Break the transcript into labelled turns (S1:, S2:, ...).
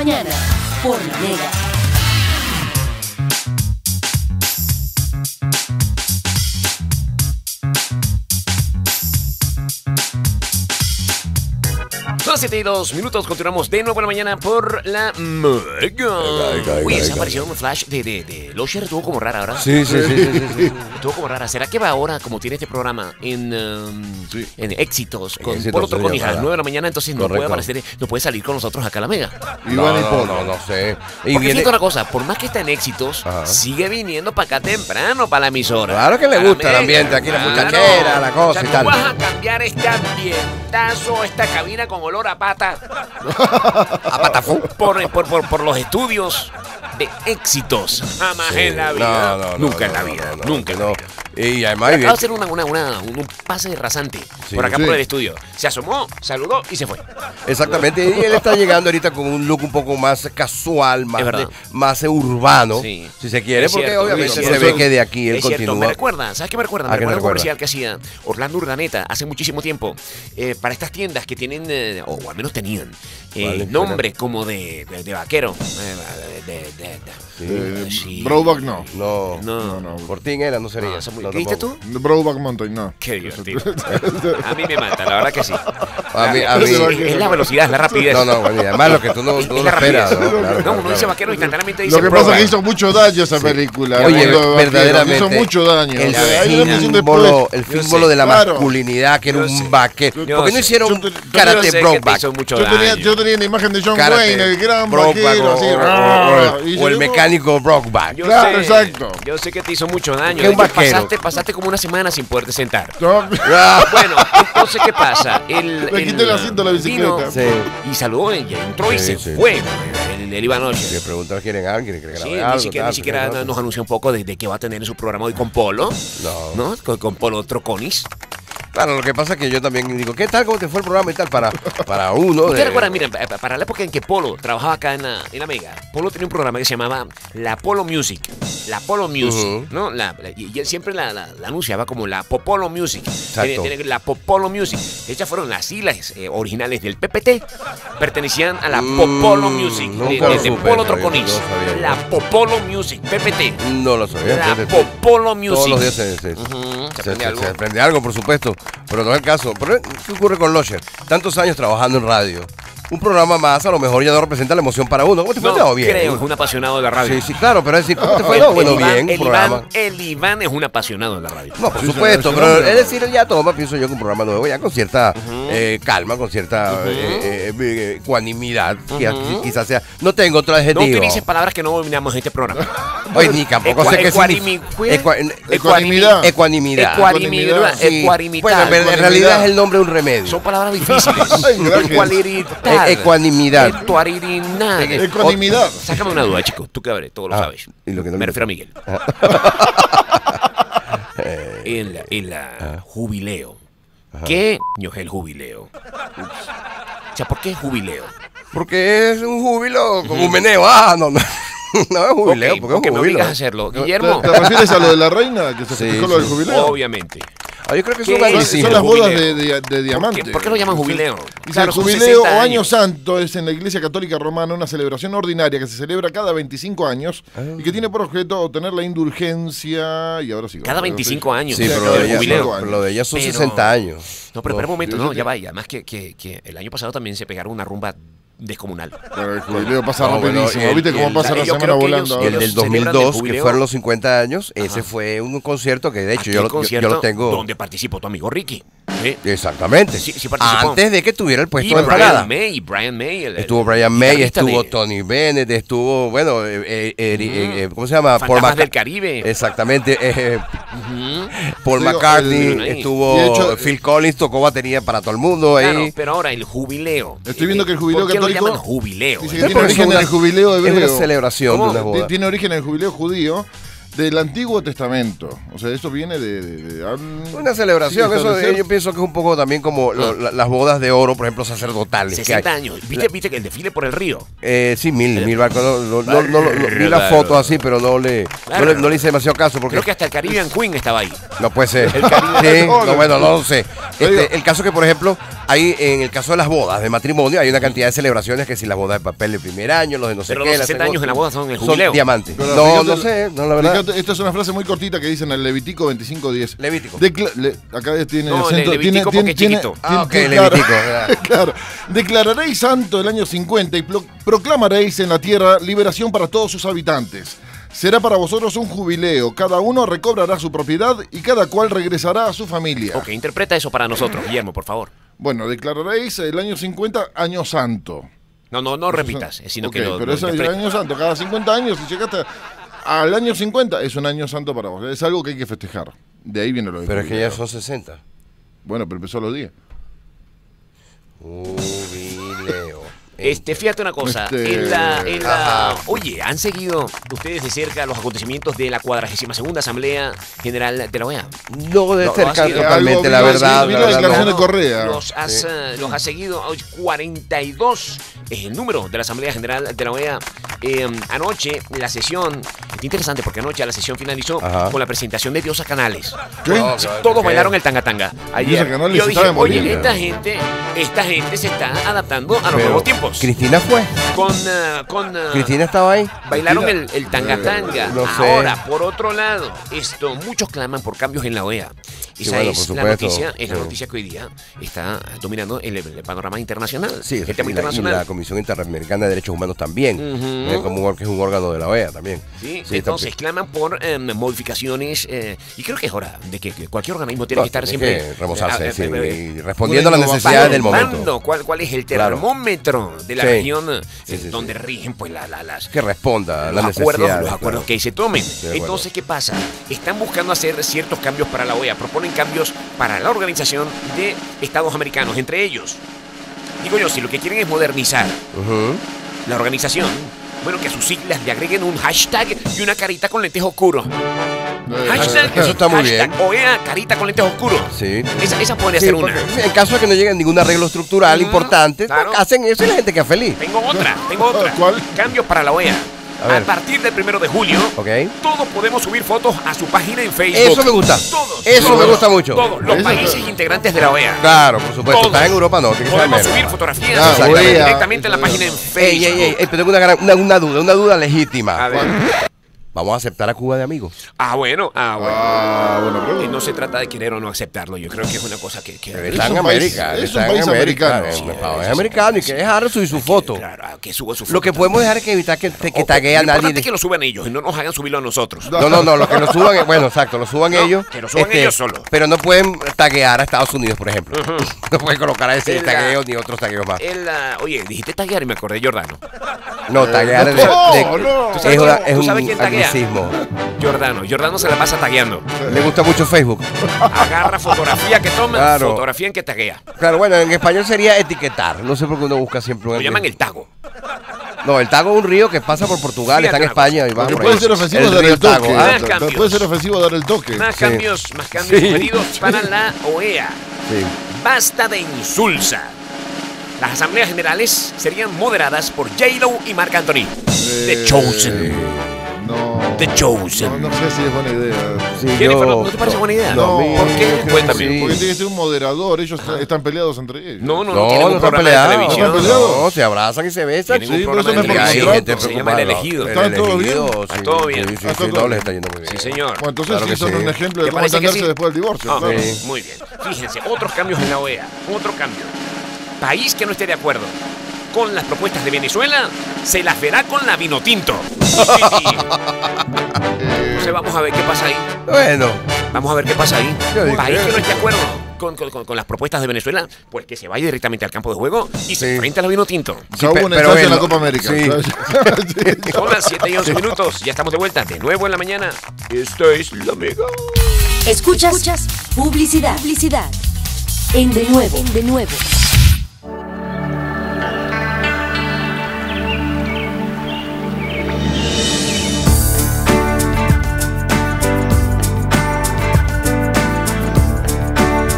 S1: mañana, por La Mega.
S2: Son 7:02, continuamos de nuevo en la mañana por La Mega. Uy, esa aparición en Flash de Losher estuvo como rara, ¿verdad?
S3: Sí.
S2: Estuvo como rara. ¿Será que va ahora, como tiene este programa, en éxitos, con
S3: Éxitos,
S2: Polo Troconís a las
S3: ojalá.
S2: 9 de la mañana? Entonces no puede aparecer, no puede salir con nosotros acá a La Mega.
S3: No sé. Y
S2: Porque
S3: viene...
S2: fíjate una cosa, por más que está en éxitos,
S3: Ajá.
S2: sigue viniendo para acá temprano, para la emisora.
S3: Claro que le
S2: A la
S3: gusta el
S2: Mega,
S3: ambiente aquí, la
S2: claro.
S3: muchachera, la cosa
S2: O sea,
S3: y tal.
S2: tú vas a cambiar este ambientazo, esta cabina con olor a pata,
S3: A patafú.
S2: por los estudios de éxitos. Jamás en la vida. Nunca en la vida. Nunca en la vida.
S3: Y además...
S2: Acaba de hacer un pase rasante por acá
S3: Sí.
S2: por el estudio. Se asomó, saludó y se fue.
S3: Exactamente, y él está llegando ahorita con un look un poco más casual,
S2: Es verdad.
S3: más urbano,
S2: Sí.
S3: si se quiere,
S2: Es
S3: porque
S2: cierto,
S3: obviamente
S2: es
S3: se
S2: cierto.
S3: ve que de aquí él
S2: Es cierto,
S3: continúa.
S2: me recuerda, ¿sabes qué me recuerda?
S3: ¿A
S2: Me
S3: qué te
S2: recuerda un
S3: recuerda?
S2: comercial que hacía Orlando Urdaneta hace muchísimo tiempo para estas tiendas que tienen, o al menos tenían,
S3: Vale,
S2: nombre como de vaquero. Sí.
S4: Brokeback no.
S3: No, Fortín era, no sería.
S2: No, eso es muy-
S3: No,
S2: ¿Qué dijiste
S3: tampoco.
S2: tú?
S4: Brokeback Mountain, no.
S2: Qué divertido. A mí me mata, la verdad que sí.
S3: A mí-
S2: Es la velocidad, es la rapidez.
S3: No, bueno, y además lo que tú no
S2: Es la
S3: esperas.
S2: rapidez.
S3: ¿no? Claro,
S2: Uno dice vaquero instantáneamente dice
S4: Lo que pasa es
S2: Brokeback.
S4: que hizo mucho daño esa película.
S3: Oye,
S4: Cuando
S3: verdaderamente.
S4: hizo mucho daño.
S3: El
S4: O sea, hay una versión
S3: símbolo,
S4: después.
S3: el símbolo de la
S4: Claro.
S3: masculinidad, que era
S2: Yo
S3: un
S2: sé.
S3: vaquero.
S2: Yo
S3: ¿Por qué no
S2: sé.
S3: hicieron
S4: Yo sé
S3: karate
S2: que te
S3: Brokeback?
S2: hizo mucho
S4: Yo tenía la imagen de John
S3: Karate,
S4: Wayne, el gran
S3: Brokeback,
S4: vaquero, así.
S3: o el mecánico Brokeback.
S4: Claro, exacto.
S2: Yo sé que te hizo mucho daño.
S3: ¿Qué un
S2: De hecho,
S3: vaquero?
S2: pasaste como una semana sin poderte sentar.
S4: No,
S2: Bueno, entonces, ¿qué pasa?
S4: Le quité el asiento a la bicicleta.
S2: vino
S3: Sí.
S2: y saludó y entró y
S3: Sí,
S2: se
S3: sí.
S2: fue. El Iván Oche.
S3: Le preguntan, ¿quieren algo? ¿Quieren que le
S2: Sí,
S3: grabe
S2: ni
S3: algo?
S2: siquiera,
S3: tal,
S2: ni siquiera
S3: tal?
S2: nos anunció un poco de qué va a tener en su programa hoy con Polo.
S3: No.
S2: Con Polo Troconis.
S3: Claro, lo que pasa es que yo también digo, ¿qué tal? ¿Cómo te fue el programa y tal? Para uno.
S2: ¿Ustedes recuerdan? Miren, para la época en que Polo trabajaba acá en la Mega, Polo tenía un programa que se llamaba La Polo Music. La Polo Music,
S3: Ujú.
S2: ¿no? Y él siempre la anunciaba como la Popolo Music.
S3: Exacto.
S2: Tiene la Popolo Music. Estas fueron las siglas originales del PPT. Pertenecían a la Popolo Music.
S3: nunca lo
S2: De
S3: supe,
S2: Polo
S3: Javier,
S2: Troconis.
S3: no sabía yo.
S2: La Popolo Music, PPT.
S3: No lo sabía.
S2: La
S3: fíjate tú.
S2: Popolo Music.
S3: Todos los días se
S2: aprende algo.
S3: aprende algo, por supuesto. Pero no es el caso. Pero, ¿qué ocurre con Losher? Tantos años trabajando en radio. Un programa más a lo mejor ya no representa la emoción para uno. ¿Cómo te fue?
S2: No,
S3: No, bien.
S2: creo, es un apasionado de la radio.
S3: Sí, claro, pero es decir, ¿cómo te fue? No, bueno, bien, un programa.
S2: El Iván es un apasionado de la radio.
S3: No, por
S4: Sí,
S3: supuesto,
S4: sí,
S3: pero
S4: sí,
S3: es decir, ya toma, pienso yo, que un programa nuevo, ya con cierta calma, con cierta ecuanimidad, que quizás sea. No tengo otro
S2: No
S3: adjetivo.
S2: utilices palabras que no dominamos en este programa.
S3: Oye, ni tampoco sé qué significa.
S4: Ecuanimidad.
S3: Ecuanimidad.
S2: Ecuanimidad.
S3: Sí.
S2: Ecuanimidad.
S3: Bueno, pero en realidad es el nombre de un remedio.
S2: Son palabras difíciles.
S4: Ay, gracias.
S3: Ecuanimidad.
S2: Ecuanimidad.
S4: Ecuanimidad.
S2: Sácame una duda, chico. Tú que abres, todo lo sabes.
S3: y lo que no
S2: Me
S3: le-
S2: refiero a Miguel. El jubileo. ¿Qué coño es el jubileo? O sea, ¿por qué jubileo?
S3: Porque es un júbilo con un meneo. No es jubileo,
S2: Ok,
S3: porque
S2: porque
S3: es
S2: me
S3: un júbilo.
S2: obligas a hacerlo. Guillermo.
S4: ¿Te refieres a lo de la reina? Que se
S3: Sí,
S4: festejó lo del
S3: sí.
S4: jubileo.
S2: Obviamente.
S3: Yo creo que es
S2: ¿Qué
S3: un
S2: es?
S3: anglicismo.
S4: Son las bodas
S2: Jubileo.
S4: de diamante.
S2: ¿Por qué lo llaman jubileo?
S4: Dice,
S2: Claro,
S4: el
S2: son
S4: jubileo
S2: 60
S4: o año santo es en la Iglesia Católica Romana una celebración ordinaria que se celebra cada 25 años y que tiene por objeto obtener la indulgencia y ahora sí.
S2: Cada 25 años.
S3: Sí, pero
S4: cada
S3: lo de,
S4: 25
S3: ella,
S2: jubileo.
S4: años.
S3: lo de ella son
S2: Pero-
S3: 60 años.
S2: No, pero espera un momento,
S4: yo-
S2: no, ya vaya. Además que el año pasado también se pegaron una rumba descomunal.
S4: Pero el jubileo pasa
S3: No, bueno,
S4: rapidísimo.
S3: y
S4: ¿Viste
S3: el-
S4: cómo pasa la
S2: yo
S4: semana
S2: creo que
S4: volando?
S3: Y el
S2: ellos
S3: del
S2: celebran el
S3: 2002, que
S2: jubileo.
S3: fueron los 50 años, ese
S2: Ajá.
S3: fue un concierto que de hecho
S2: Aquel
S3: yo
S2: concierto
S3: lo tengo.
S2: donde participó tu amigo Ricky. ¿sí?
S3: Exactamente.
S2: Sí participó.
S3: Antes de que tuviera el puesto
S2: Y
S3: de entrada.
S2: Brian May.
S3: Estuvo Brian May,
S2: guitarrista
S3: estuvo
S2: de
S3: Tony Bennett, estuvo, bueno, ¿cómo se llama?
S2: Fantasmas del Caribe.
S3: Exactamente. Paul
S4: Digo,
S3: McCartney,
S2: ahí.
S3: estuvo
S4: Y de hecho,
S3: Phil Collins, tocó batería para todo el mundo ahí.
S2: Claro, pero ahora el jubileo.
S4: Estoy viendo que el jubileo
S2: ¿Por qué
S4: católico-
S2: lo llaman jubileo?
S4: Dice
S2: eh?
S4: que tiene
S3: Porque
S4: origen
S3: es
S4: en el jubileo
S3: Es una
S4: hebreo.
S3: celebración
S2: ¿Cómo?
S3: de una boda.
S4: Tiene origen en el jubileo judío del Antiguo Testamento. O sea, esto viene de
S3: Una celebración,
S4: sí,
S3: eso
S4: establecer-
S3: yo pienso que es un poco también como las bodas de oro, por ejemplo, sacerdotales. que
S2: 60
S3: hay.
S2: años. ¿Viste que el desfile por el río?
S3: Sí, mil barcos. Vi las fotos así, pero no le hice demasiado caso porque
S2: Creo que hasta el Caribbean Queen estaba ahí.
S3: no puede ser.
S2: El Caribe.
S3: Sí, no, bueno, no lo sé.
S4: Oiga.
S3: El caso que, por ejemplo, hay, en el caso de las bodas, de matrimonio, hay una cantidad de celebraciones que si las bodas de papel el primer año, los de no sé
S2: Pero
S3: qué.
S2: los 60 años en la boda son el jubileo.
S3: Son diamantes.
S4: Pero
S3: No,
S4: fíjate,
S3: no sé, no, la verdad.
S4: Fíjate, esta es una frase muy cortita que dice en el Levítico 25:10.
S3: Levítico.
S4: Acá tiene
S2: No,
S4: acento.
S2: Levítico porque es chiquito.
S3: Ah, ok,
S4: claro,
S3: Levítico.
S4: claro. Declararéis santo el año 50 y proclamaréis en la tierra liberación para todos sus habitantes. Será para vosotros un jubileo. Cada uno recobrará su propiedad y cada cual regresará a su familia.
S2: Ok, interpreta eso para nosotros, Guillermo, por favor.
S4: Bueno, declararéis el año 50 año santo.
S2: No repitas, sino
S4: Ok,
S2: que lo
S4: pero es el
S2: interpreta.
S4: año santo. Cada 50 años, si llegaste al año 50, es un año santo para vos. Es algo que hay que festejar. De ahí viene lo de
S3: Pero es que ya
S4: jubileo.
S3: son 60.
S4: Bueno, pero empezó a los 10.
S3: Jubileo.
S2: Fíjate una cosa, oye, ¿han seguido ustedes de cerca los acontecimientos de la 42ª Asamblea General de la OEA?
S3: No de
S2: No,
S3: cerca
S2: así,
S3: totalmente,
S4: algo
S3: la
S4: vi,
S3: verdad.
S4: vi
S3: la
S4: la
S3: verdad,
S4: declaración
S3: no.
S4: de Correa.
S2: Los has seguido, 42 es el número de la Asamblea General de la OEA. Anoche la sesión, es interesante porque anoche la sesión finalizó
S3: Ajá.
S2: con la presentación de Diosa Canales.
S4: ¿Qué?
S3: No,
S2: Sí,
S3: claro,
S2: todos
S3: ¿qué?
S2: bailaron el tanga tanga ayer.
S4: Diosa Canales
S2: Yo dije,
S4: estaba en
S2: oye,
S4: Bolivia.
S2: esta gente se está adaptando a los
S3: Pero,
S2: nuevos tiempos.
S3: Cristina fue. Cristina estaba ahí.
S2: Bailaron
S4: Cristina,
S2: el tanga tanga.
S3: no sé.
S2: Ahora, por otro lado, muchos claman por cambios en la OEA.
S3: Sí,
S2: Esa
S3: bueno,
S2: es
S3: por
S2: la
S3: supuesto.
S2: noticia, es la
S3: Sí.
S2: noticia que hoy día está dominando el panorama internacional.
S3: Sí,
S2: el tema
S3: y
S2: internacional.
S3: la Comisión Interamericana de Derechos Humanos también. Que es un órgano de la OEA también.
S2: Sí,
S3: Sí,
S2: entonces claman por modificaciones y creo que es hora de que cualquier organismo tiene
S3: No,
S2: que estar
S3: tiene
S2: siempre
S3: que remozarse, sí, y respondiendo
S4: una
S3: a las necesidades del
S2: valorando
S3: momento.
S2: cuál es el
S3: Claro.
S2: termómetro de la
S3: Sí.
S2: región
S3: Sí, sí,
S2: donde
S3: sí.
S2: rigen pues las
S3: Que responda a las
S2: los acuerdos,
S3: necesidades.
S2: los acuerdos
S3: claro.
S2: que se tomen.
S3: de acuerdo.
S2: Entonces, ¿qué pasa? Están buscando hacer ciertos cambios para la OEA, proponen cambios para la Organización de Estados Americanos, entre ellos. Digo yo, si lo que quieren es modernizar
S3: Ujú.
S2: la organización, bueno, que a sus siglas le agreguen un hashtag y una carita con lentes oscuros. Hashtag,
S3: Eso está muy
S2: hashtag
S3: bien.
S2: OEA, carita con lentes oscuros.
S3: Sí.
S2: Esa podría
S3: Sí,
S2: ser una.
S3: porque en caso de que no llegue ningún arreglo estructural importante,
S2: claro.
S3: hacen eso y la gente queda feliz.
S2: Tengo otra.
S4: ¿Cuál?
S2: Cambios para la OEA.
S3: A ver.
S2: partir del 1 de julio,
S3: Ok.
S2: todos podemos subir fotos a su página en Facebook.
S3: Eso me gusta.
S2: Todos.
S3: Eso
S2: todos,
S3: me gusta mucho.
S2: Todos los
S4: Eso-
S2: países integrantes de la OEA.
S3: Claro, por supuesto.
S2: Todos.
S3: Estás en Europa, no. Tiene que ser
S2: Podemos
S3: América.
S2: subir fotografías
S4: Ah,
S3: OEA.
S2: directamente en la página en Facebook.
S3: Ey, pero tengo una duda legítima.
S2: A ver.
S3: ¿Vamos a aceptar a Cuba de amigos?
S2: Bueno.
S4: Bueno, pero
S2: No se trata de querer o no aceptarlo. Yo creo que es una cosa que
S3: Pero
S4: es
S3: está en
S4: un país-
S3: América.
S4: es
S3: está
S4: un
S3: en
S4: país
S3: América,
S4: americano.
S3: Es
S2: Sí,
S3: un
S2: es
S3: país americano y que dejar subir su foto.
S2: Claro, que suba su foto.
S3: Lo que podemos dejar es que evitar que taguee a
S2: Lo importante
S3: nadie.
S2: es que lo suban ellos y no nos hagan subirlo a nosotros.
S3: No, lo que lo suban, bueno, exacto, lo suban
S2: No,
S3: ellos.
S2: que lo suban ellos solos.
S3: Pero no pueden taguear a Estados Unidos, por ejemplo. No pueden colocar a ese
S2: El,
S3: tagueo ni otros tagueos más.
S2: Oye, dijiste taguear y me acordé de Jordano.
S3: No, taguear es
S4: no.
S2: ¿Tú sabes
S3: un
S2: quién taguea?
S3: anglicismo.
S2: Jordano se la pasa tagueando.
S3: Le gusta mucho Facebook.
S2: Agarra fotografía que toma,
S3: Claro.
S2: fotografía en que taguea.
S3: Claro, bueno, en español sería etiquetar. No sé por qué uno busca siempre un
S2: Lo llaman
S3: anglicismo.
S2: el tago.
S3: No, el Tago es un río que pasa por Portugal,
S2: Fíjate
S3: está en
S2: una
S3: España y va
S4: Porque
S3: por
S4: puede
S3: ahí.
S4: ser ofensivo
S3: El
S4: dar
S3: río
S4: el toque.
S3: Tago,
S2: Más cambios.
S4: Puede ser ofensivo dar el toque.
S2: Más
S3: Sí.
S2: cambios
S3: Sí.
S2: sugeridos para la OEA.
S3: Sí.
S2: Basta de insulsa. Las asambleas generales serían moderadas por J-Lo y Marc Anthony. The Chosen.
S4: No.
S2: The Chosen.
S4: No sé si es buena idea.
S3: Sí,
S2: Jennifer, ¿no te parece buena idea?
S4: No,
S2: ¿Por qué?
S3: yo creo
S2: Cuéntame.
S3: que sí.
S4: Porque tiene que ser un moderador. Ellos están peleados entre ellos.
S2: No
S3: No,
S2: tienen un
S3: no están
S2: programa de
S3: peleados.
S2: televisión.
S4: ¿No están peleados?
S3: No, se abrazan y se besan.
S2: Tienen un
S4: Sí,
S2: programa
S4: pero
S2: de
S4: eso no es por
S2: televisión.
S4: contrato.
S2: Se llama El Elegido.
S4: ¿Está todo bien?
S2: Está todo bien.
S3: Sí,
S4: Está todo
S3: no, les
S4: bien.
S3: está yendo muy bien.
S2: Sí, señor.
S4: Bueno, entonces
S3: Claro
S4: sí
S3: que
S4: son
S3: sí.
S4: un ejemplo de
S2: ¿Te
S4: cómo
S2: parece que
S4: entenderse
S2: sí?
S4: después del divorcio.
S2: Ah,
S4: claro.
S3: Sí.
S2: Muy bien. Fíjense, otros cambios en la OEA. Otro cambio. País que no esté de acuerdo con las propuestas de Venezuela se las verá con la vino tinto. Entonces vamos a ver qué pasa ahí.
S3: Bueno,
S2: Vamos a ver qué pasa ahí.
S3: Yo
S2: Un
S3: digo,
S2: país que no
S3: eh.
S2: esté de acuerdo con las propuestas de Venezuela, pues que se vaya directamente al campo de juego y se
S3: Sí.
S2: enfrenta a la vino tinto.
S4: Ya hubo
S3: pe-
S4: un
S3: pero
S4: ensayo en la
S3: bueno,
S4: Copa América.
S3: sí.
S4: Sí.
S2: Son las 7:11 minutos. Ya estamos de vuelta. De nuevo en la mañana. Esta es la Mega.
S1: Escuchas publicidad. En De Nuevo.